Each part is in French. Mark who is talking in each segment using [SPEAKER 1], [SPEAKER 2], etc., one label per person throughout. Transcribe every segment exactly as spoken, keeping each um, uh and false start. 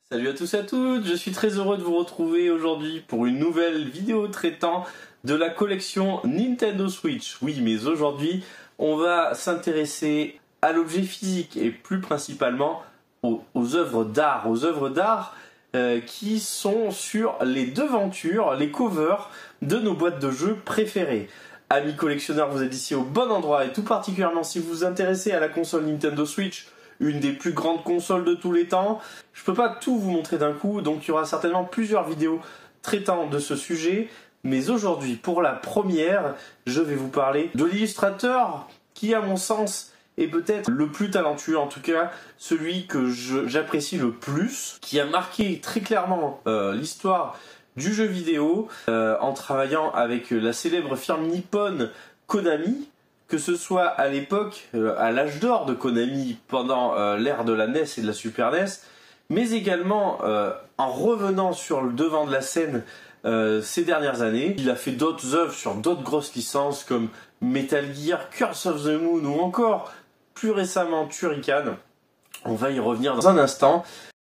[SPEAKER 1] Salut à tous et à toutes, je suis très heureux de vous retrouver aujourd'hui pour une nouvelle vidéo traitant de la collection Nintendo Switch. Oui, mais aujourd'hui, on va s'intéresser à l'objet physique et plus principalement aux, aux œuvres d'art, aux œuvres d'art euh, qui sont sur les devantures, les covers de nos boîtes de jeux préférées. Amis collectionneurs, vous êtes ici au bon endroit et tout particulièrement si vous vous intéressez à la console Nintendo Switch, une des plus grandes consoles de tous les temps. Je peux pas tout vous montrer d'un coup, donc il y aura certainement plusieurs vidéos traitant de ce sujet. Mais aujourd'hui, pour la première, je vais vous parler de l'illustrateur qui, à mon sens, est peut-être le plus talentueux, en tout cas celui que j'apprécie le plus, qui a marqué très clairement euh, l'histoire du jeu vidéo euh, en travaillant avec la célèbre firme nippone Konami. Que ce soit à l'époque, euh, à l'âge d'or de Konami, pendant euh, l'ère de la N E S et de la Super N E S, mais également euh, en revenant sur le devant de la scène euh, ces dernières années. Il a fait d'autres œuvres sur d'autres grosses licences comme Metal Gear, Curse of the Moon ou encore, plus récemment, Turrican. On va y revenir dans un instant.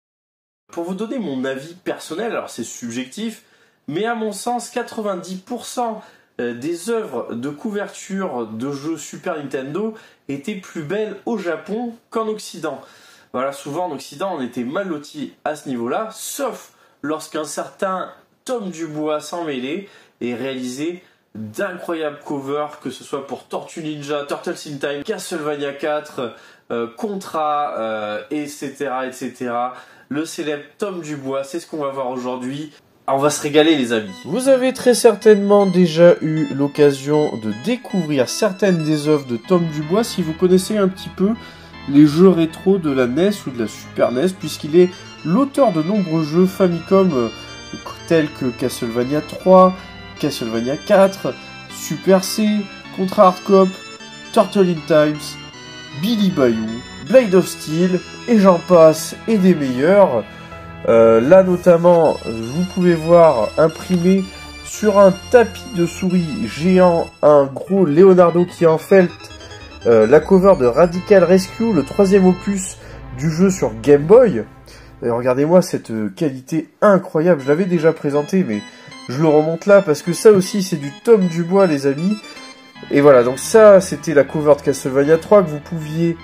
[SPEAKER 1] Pour vous donner mon avis personnel, alors c'est subjectif, mais à mon sens, quatre-vingt-dix pour cent des œuvres de couverture de jeux Super Nintendo étaient plus belles au Japon qu'en Occident. Voilà, souvent en Occident on était mal lotis à ce niveau-là, sauf lorsqu'un certain Tom Dubois s'en mêlait et réalisait d'incroyables covers, que ce soit pour Tortue Ninja, Turtles in Time, Castlevania quatre, euh, Contra, euh, et cetera, et cetera. Le célèbre Tom Dubois, c'est ce qu'on va voir aujourd'hui. On va se régaler les amis. Vous avez très certainement déjà eu l'occasion de découvrir certaines des œuvres de Tom Dubois si vous connaissez un petit peu les jeux rétro de la N E S ou de la Super N E S, puisqu'il est l'auteur de nombreux jeux Famicom euh, tels que Castlevania trois, Castlevania quatre, Super C, Contra Hard Cop, Turtle in Times, Billy Bayou, Blade of Steel et j'en passe et des meilleurs. Euh, là notamment, vous pouvez voir imprimé sur un tapis de souris géant un gros Leonardo qui en fait euh, la cover de Radical Rescue, le troisième opus du jeu sur Game Boy. Et regardez-moi cette qualité incroyable, je l'avais déjà présenté mais je le remonte là parce que ça aussi c'est du Tom Dubois les amis. Et voilà, donc ça c'était la cover de Castlevania trois que vous pouviez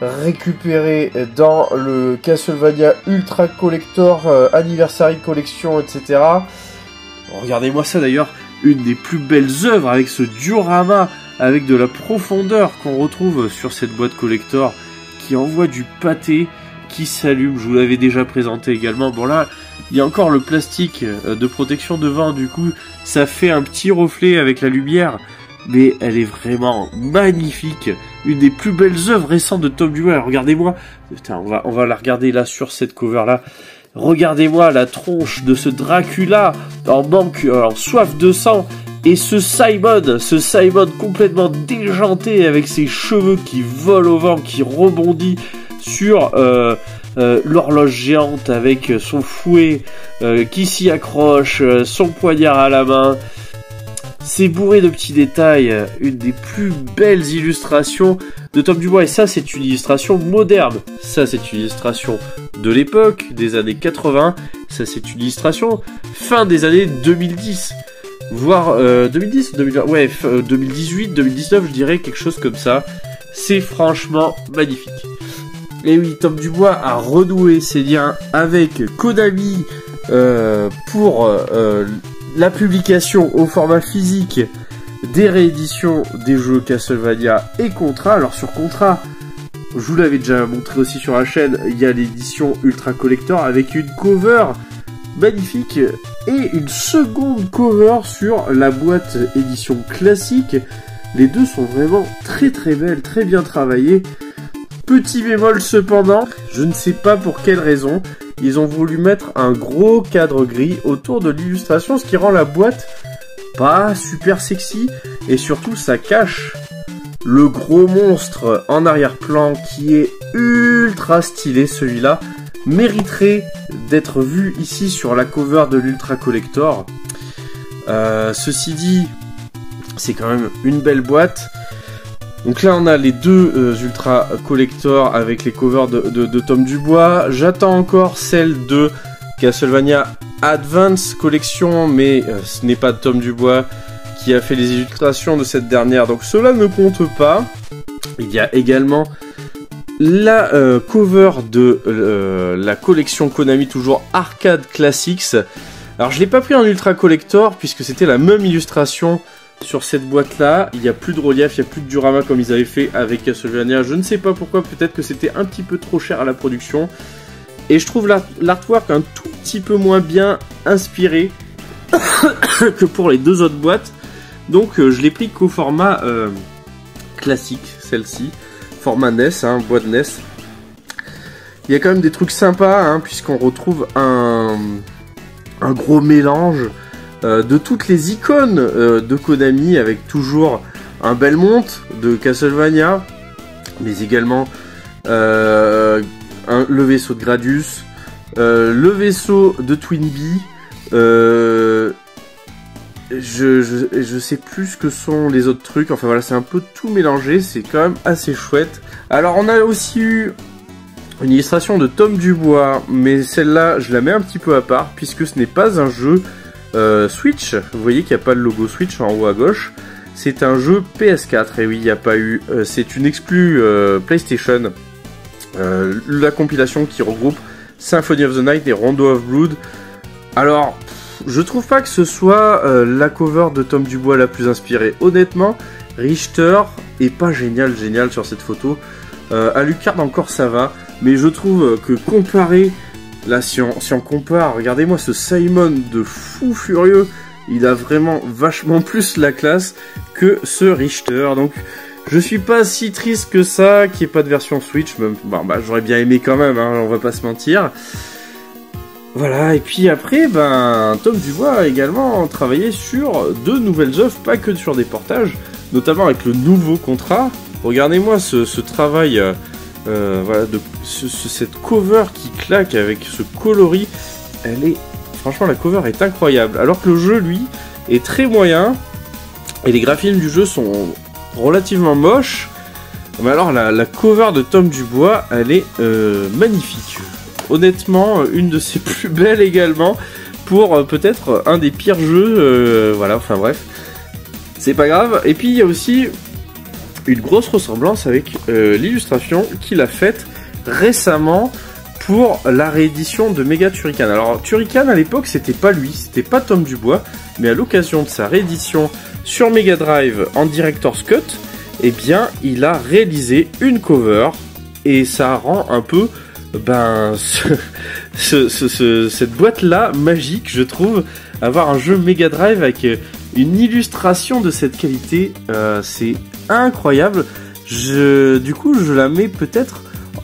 [SPEAKER 1] récupéré dans le Castlevania Ultra Collector, euh, Anniversary Collection, et cetera. Regardez-moi ça d'ailleurs, une des plus belles œuvres avec ce diorama, avec de la profondeur qu'on retrouve sur cette boîte collector, qui envoie du pâté, qui s'allume, je vous l'avais déjà présenté également. Bon là, il y a encore le plastique de protection devant, du coup, ça fait un petit reflet avec la lumière, mais elle est vraiment magnifique, une des plus belles œuvres récentes de Tom Dubois. Regardez-moi, putain, on va on va la regarder là sur cette cover là. Regardez-moi la tronche de ce Dracula en manque, en soif de sang, et ce Simon, ce Simon complètement déjanté avec ses cheveux qui volent au vent, qui rebondit sur euh, euh, l'horloge géante avec son fouet euh, qui s'y accroche, son poignard à la main. C'est bourré de petits détails, une des plus belles illustrations de Tom Dubois. Et ça, c'est une illustration moderne. Ça, c'est une illustration de l'époque, des années quatre-vingts. Ça, c'est une illustration fin des années deux mille dix. Voire euh, deux mille dix, deux mille vingt, ouais, deux mille dix-huit, deux mille dix-neuf, je dirais quelque chose comme ça. C'est franchement magnifique. Et oui, Tom Dubois a renoué ses liens avec Konami euh, pour... Euh, la publication au format physique des rééditions des jeux Castlevania et Contra. Alors sur Contra, je vous l'avais déjà montré aussi sur la chaîne, il y a l'édition Ultra Collector avec une cover magnifique et une seconde cover sur la boîte édition classique. Les deux sont vraiment très très belles, très bien travaillées. Petit bémol cependant, je ne sais pas pour quelle raison, ils ont voulu mettre un gros cadre gris autour de l'illustration, ce qui rend la boîte pas super sexy, et surtout ça cache le gros monstre en arrière-plan qui est ultra stylé. Celui-là mériterait d'être vu ici sur la cover de l'Ultra Collector. Euh, ceci dit, c'est quand même une belle boîte. Donc là on a les deux euh, Ultra Collector avec les covers de, de, de Tom Dubois. J'attends encore celle de Castlevania Advance Collection, mais euh, ce n'est pas Tom Dubois qui a fait les illustrations de cette dernière, donc cela ne compte pas. Il y a également la euh, cover de euh, la collection Konami, toujours Arcade Classics. Alors je l'ai pas pris en Ultra Collector puisque c'était la même illustration sur cette boîte là. Il n'y a plus de relief, il n'y a plus de diorama comme ils avaient fait avec Castlevania. Je ne sais pas pourquoi, peut-être que c'était un petit peu trop cher à la production. Et je trouve l'artwork un tout petit peu moins bien inspiré que pour les deux autres boîtes. Donc euh, je l'ai pris qu'au format euh, classique, celle-ci. Format N E S, hein, boîte N E S. Il y a quand même des trucs sympas, hein, puisqu'on retrouve un, un gros mélange euh, de toutes les icônes euh, de Konami, avec toujours un Belmont de Castlevania, mais également euh, un, le vaisseau de Gradius, euh, le vaisseau de Twinbee, euh, Je, je, je sais plus ce que sont les autres trucs, enfin voilà, c'est un peu tout mélangé, c'est quand même assez chouette. Alors on a aussi eu une illustration de Tom Dubois, mais celle-là je la mets un petit peu à part, puisque ce n'est pas un jeu euh, Switch. Vous voyez qu'il n'y a pas le logo Switch en haut à gauche, c'est un jeu P S quatre, et oui, il n'y a pas eu, euh, c'est une exclue euh, PlayStation, euh, la compilation qui regroupe Symphony of the Night et Rondo of Blood. Alors, je trouve pas que ce soit euh, la cover de Tom Dubois la plus inspirée. Honnêtement, Richter est pas génial, génial sur cette photo. Euh, Alucard encore ça va, mais je trouve que comparé, là si on, si on compare, regardez-moi ce Simon de fou furieux, il a vraiment vachement plus la classe que ce Richter. Donc je suis pas si triste que ça qu'il n'y ait pas de version Switch, même, bon, bah, j'aurais bien aimé quand même, hein, on va pas se mentir. Voilà, et puis après, ben, Tom Dubois a également travaillé sur de nouvelles œuvres, pas que sur des portages, notamment avec le nouveau contrat. Regardez-moi ce, ce travail, euh, euh, voilà, de ce, ce, cette cover qui claque avec ce coloris. Elle est, franchement, la cover est incroyable. Alors que le jeu, lui, est très moyen, et les graphismes du jeu sont relativement moches. Mais alors, la, la cover de Tom Dubois, elle est euh, magnifique. Honnêtement, une de ses plus belles également, pour euh, peut-être un des pires jeux, euh, voilà, enfin bref, c'est pas grave. Et puis il y a aussi une grosse ressemblance avec euh, l'illustration qu'il a faite récemment pour la réédition de Mega Turrican. Alors Turrican à l'époque c'était pas lui, c'était pas Tom Dubois, mais à l'occasion de sa réédition sur Mega Drive en Director's Cut, eh bien il a réalisé une cover, et ça rend un peu ben ce, ce, ce, ce, cette boîte là magique, je trouve. Avoir un jeu Mega Drive avec une illustration de cette qualité, euh, c'est incroyable. Je, du coup je la mets peut-être,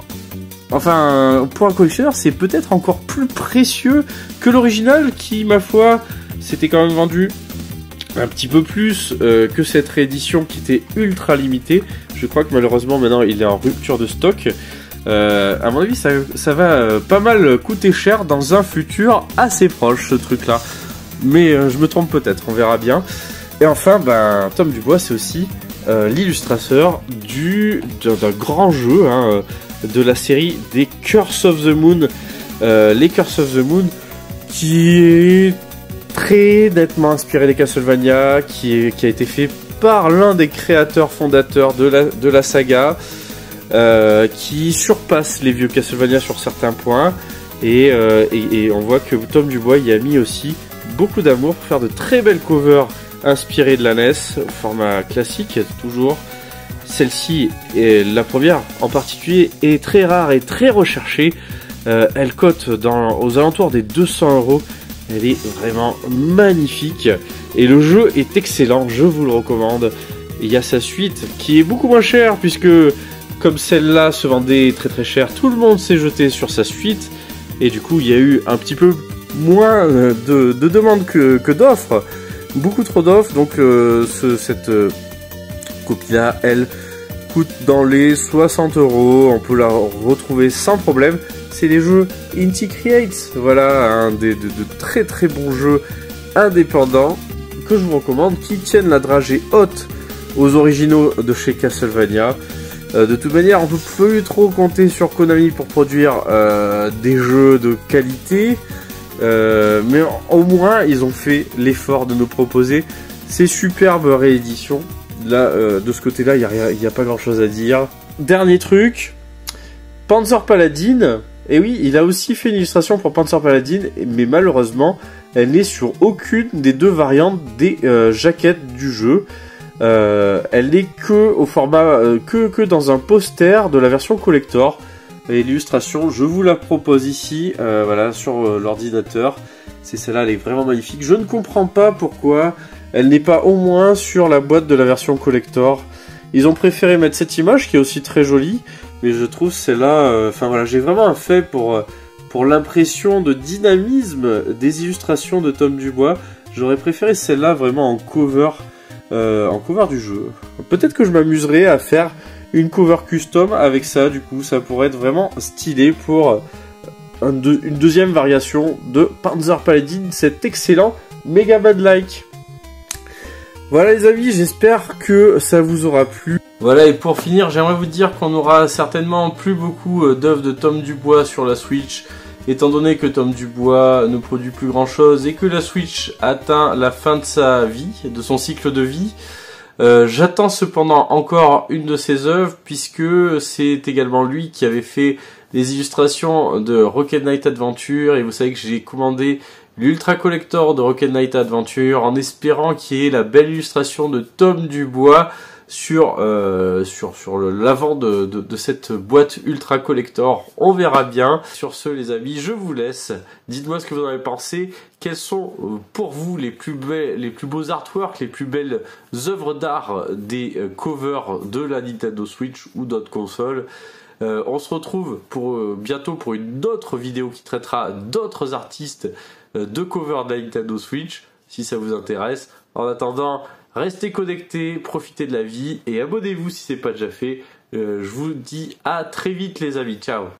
[SPEAKER 1] enfin pour un collectionneur c'est peut-être encore plus précieux que l'original, qui ma foi s'était quand même vendu un petit peu plus euh, que cette réédition qui était ultra limitée. Je crois que malheureusement maintenant il est en rupture de stock. Euh, à mon avis, ça, ça va euh, pas mal coûter cher dans un futur assez proche, ce truc-là. Mais euh, je me trompe peut-être, on verra bien. Et enfin, ben, Tom Dubois, c'est aussi euh, l'illustrateur du d'un grand jeu, hein, de la série des Curse of the Moon. Euh, les Curse of the Moon, qui est très nettement inspiré des Castlevania, qui, est, qui a été fait par l'un des créateurs fondateurs de la, de la saga. Euh, qui surpasse les vieux Castlevania sur certains points, et, euh, et, et on voit que Tom Dubois y a mis aussi beaucoup d'amour pour faire de très belles covers inspirées de la N E S, format classique toujours. Celle-ci, la première en particulier, est très rare et très recherchée. Euh, elle cote dans, aux alentours des deux cents euros. Elle est vraiment magnifique et le jeu est excellent, je vous le recommande. Il y a sa suite qui est beaucoup moins chère, puisque comme celle-là se vendait très très cher, tout le monde s'est jeté sur sa suite, et du coup il y a eu un petit peu moins de, de demandes que, que d'offres, beaucoup trop d'offres, donc euh, ce, cette euh, copie-là, elle coûte dans les soixante euros, on peut la retrouver sans problème. C'est les jeux Inti Creates, voilà, un des de, de très très bons jeux indépendants que je vous recommande, qui tiennent la dragée haute aux originaux de chez Castlevania. Euh, de toute manière, on peut plus trop compter sur Konami pour produire euh, des jeux de qualité. Euh, mais au moins, ils ont fait l'effort de nous proposer ces superbes rééditions. Là, euh, de ce côté-là, il n'y a, a pas grand-chose à dire. Dernier truc, Panzer Paladin. Et oui, il a aussi fait une illustration pour Panzer Paladin, mais malheureusement, elle n'est sur aucune des deux variantes des euh, jaquettes du jeu. Euh, elle n'est que au format, euh, que, que dans un poster de la version collector. Et l'illustration, je vous la propose ici, euh, voilà, sur euh, l'ordinateur. C'est celle-là, elle est vraiment magnifique. Je ne comprends pas pourquoi elle n'est pas au moins sur la boîte de la version collector. Ils ont préféré mettre cette image qui est aussi très jolie, mais je trouve celle-là, enfin euh, voilà, j'ai vraiment un fait pour, euh, pour l'impression de dynamisme des illustrations de Tom Dubois. J'aurais préféré celle-là vraiment en cover, euh, en cover du jeu. Peut-être que je m'amuserai à faire une cover custom avec ça, du coup, ça pourrait être vraiment stylé pour un de, une deuxième variation de Panzer Paladin, cet excellent Mega Bad-like. Voilà les amis, j'espère que ça vous aura plu. Voilà, et pour finir, j'aimerais vous dire qu'on aura certainement plus beaucoup d'œuvres de Tom Dubois sur la Switch, étant donné que Tom Dubois ne produit plus grand chose et que la Switch atteint la fin de sa vie, de son cycle de vie. Euh, J'attends cependant encore une de ses œuvres, puisque c'est également lui qui avait fait les illustrations de Rocket Knight Adventure, et vous savez que j'ai commandé l'Ultra Collector de Rocket Knight Adventure en espérant qu'il y ait la belle illustration de Tom Dubois sur euh, sur sur l'avant de, de de cette boîte Ultra Collector. On verra bien. Sur ce les amis, je vous laisse. Dites-moi ce que vous en avez pensé. Quels sont pour vous les plus belles, les plus beaux artworks, les plus belles œuvres d'art des covers de la Nintendo Switch ou d'autres consoles. Euh, on se retrouve pour euh, bientôt pour une autre vidéo qui traitera d'autres artistes euh, de cover de la Nintendo Switch, si ça vous intéresse. En attendant, restez connectés, profitez de la vie et abonnez-vous si ce n'est pas déjà fait. Euh, je vous dis à très vite les amis, ciao.